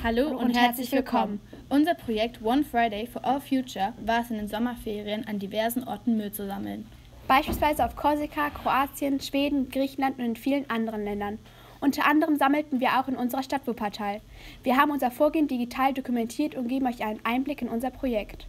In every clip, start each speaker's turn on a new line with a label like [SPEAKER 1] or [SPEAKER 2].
[SPEAKER 1] Hallo und herzlich willkommen. Unser Projekt One Friday for All Future war es in den Sommerferien, an diversen Orten Müll zu sammeln.
[SPEAKER 2] Beispielsweise auf Korsika, Kroatien, Schweden, Griechenland und in vielen anderen Ländern. Unter anderem sammelten wir auch in unserer Stadt Wuppertal. Wir haben unser Vorgehen digital dokumentiert und geben euch einen Einblick in unser Projekt.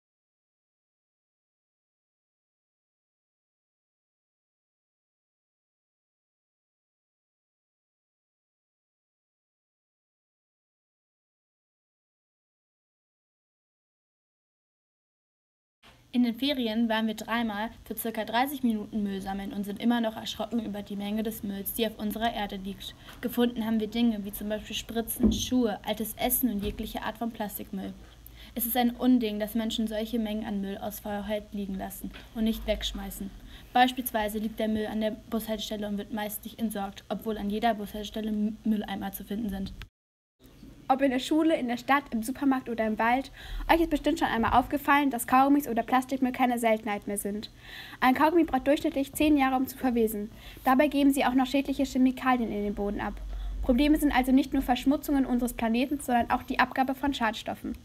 [SPEAKER 1] In den Ferien waren wir dreimal für ca. 30 Minuten Müll sammeln und sind immer noch erschrocken über die Menge des Mülls, die auf unserer Erde liegt. Gefunden haben wir Dinge wie zum Beispiel Spritzen, Schuhe, altes Essen und jegliche Art von Plastikmüll. Es ist ein Unding, dass Menschen solche Mengen an Müll aus Faulheit liegen lassen und nicht wegschmeißen. Beispielsweise liegt der Müll an der Bushaltestelle und wird meist nicht entsorgt, obwohl an jeder Bushaltestelle Mülleimer zu finden sind.
[SPEAKER 2] Ob in der Schule, in der Stadt, im Supermarkt oder im Wald, euch ist bestimmt schon einmal aufgefallen, dass Kaugummis oder Plastikmüll keine Seltenheit mehr sind. Ein Kaugummi braucht durchschnittlich 10 Jahre, um zu verwesen. Dabei geben sie auch noch schädliche Chemikalien in den Boden ab. Probleme sind also nicht nur Verschmutzungen unseres Planeten, sondern auch die Abgabe von Schadstoffen.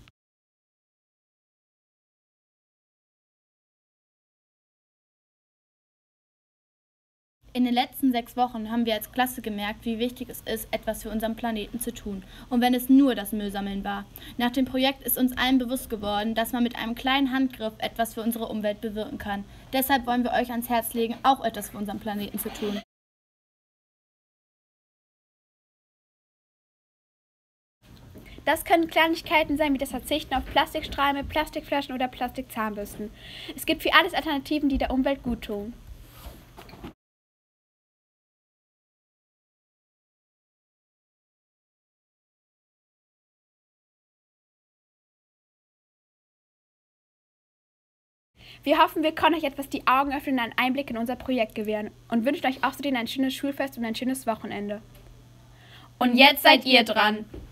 [SPEAKER 1] In den letzten 6 Wochen haben wir als Klasse gemerkt, wie wichtig es ist, etwas für unseren Planeten zu tun. Und wenn es nur das Müllsammeln war. Nach dem Projekt ist uns allen bewusst geworden, dass man mit einem kleinen Handgriff etwas für unsere Umwelt bewirken kann. Deshalb wollen wir euch ans Herz legen, auch etwas für unseren Planeten zu tun.
[SPEAKER 2] Das können Kleinigkeiten sein wie das Verzichten auf Plastikstrahlme, Plastikflaschen oder Plastikzahnbürsten. Es gibt für alles Alternativen, die der Umwelt guttun. Wir hoffen, wir konnten euch etwas die Augen öffnen und einen Einblick in unser Projekt gewähren und wünschen euch außerdem ein schönes Schulfest und ein schönes Wochenende.
[SPEAKER 1] Und jetzt seid ihr dran!